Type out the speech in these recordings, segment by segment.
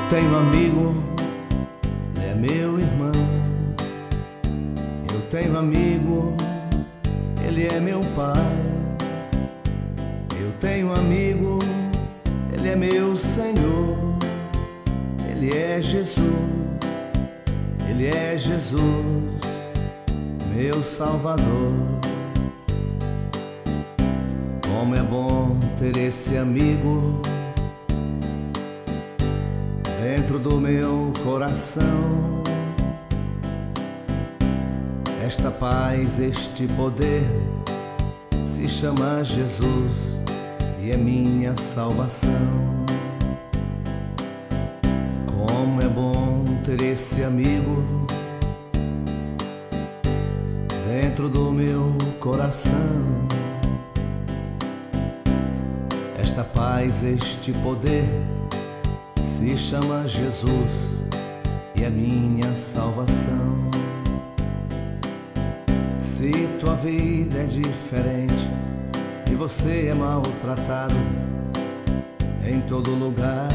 tenho amigo, ele é meu irmão. Eu tenho amigo, ele é meu pai. Eu tenho amigo, ele é meu Senhor. Ele é Jesus, ele é Jesus, meu Salvador. Como é bom ter esse amigo dentro do meu coração. Esta paz, este poder se chama Jesus e é minha salvação. Como é bom ter esse amigo dentro do meu coração. Esta paz, este poder se chama Jesus e é minha salvação. Se tua vida é diferente e você é maltratado em todo lugar,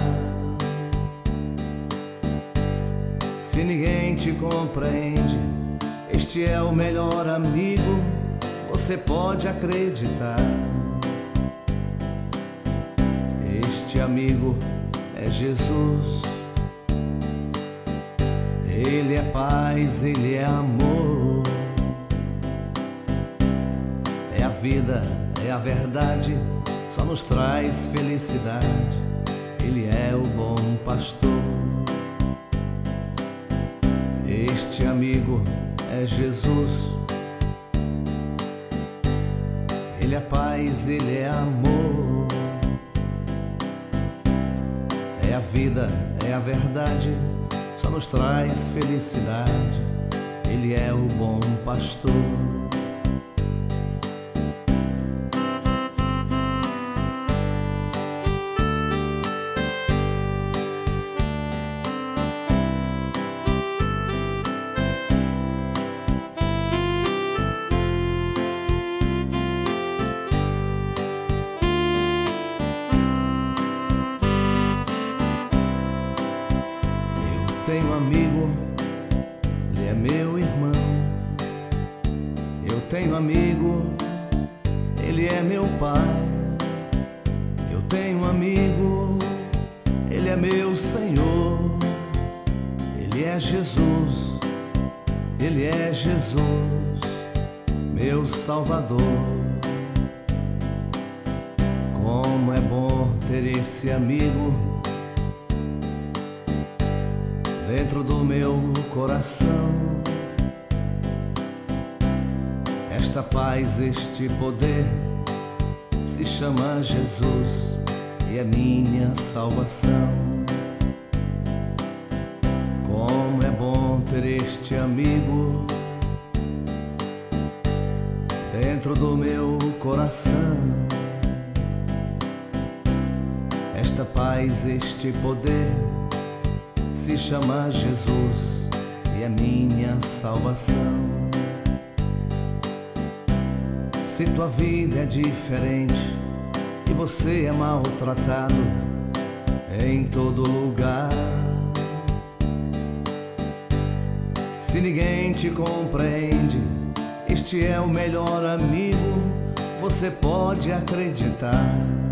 se ninguém te compreende, este é o melhor amigo, você pode acreditar. Este amigo é Jesus, ele é paz, ele é amor, é a vida, é a verdade, só nos traz felicidade. Ele é o bom pastor. Este amigo é Jesus, ele é paz, ele é amor, é a vida, é a verdade, só nos traz felicidade. Ele é o bom pastor. Tenho amigo, ele é meu irmão. Eu tenho amigo, ele é meu pai. Eu tenho amigo, ele é meu Senhor. Ele é Jesus, ele é Jesus, meu Salvador. Como é bom ter esse amigo dentro do meu coração. Esta paz, este poder se chama Jesus e é minha salvação. Como é bom ter este amigo dentro do meu coração. Esta paz, este poder se chama Jesus e é minha salvação. Se tua vida é diferente e você é maltratado em todo lugar, se ninguém te compreende, este é o melhor amigo, você pode acreditar.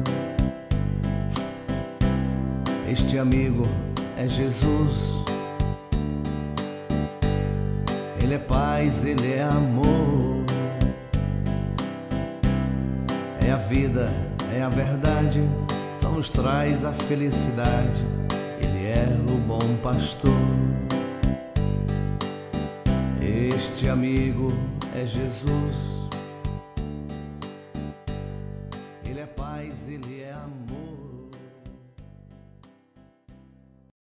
Este amigo é Jesus, ele é paz, ele é amor, é a vida, é a verdade, só nos traz a felicidade. Ele é o bom pastor. Este amigo é Jesus.